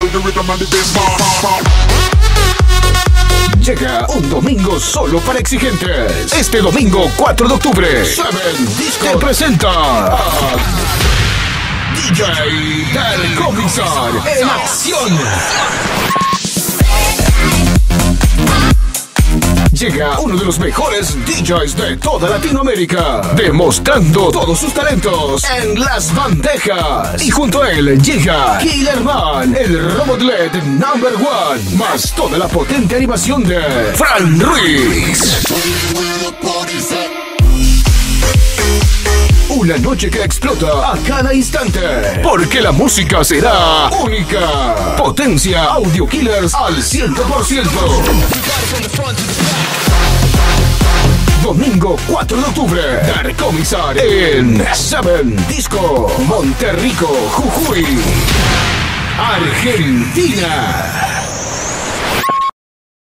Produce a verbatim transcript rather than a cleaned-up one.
Llega un domingo solo para exigentes. Este domingo cuatro de octubre, Seven Disco te presenta a D J Del Comisar en acción. Llega uno de los mejores D Js de toda Latinoamérica, demostrando todos sus talentos en las bandejas. Y junto a él llega Killerman, el Robot L E D number one, más toda la potente animación de Fran Ruiz. Una noche que explota a cada instante, porque la música será única. Potencia Audio Killers al cien por ciento. Domingo cuatro de octubre, Del Comisar en Seven Disco, Monterrico, Jujuy, Argentina.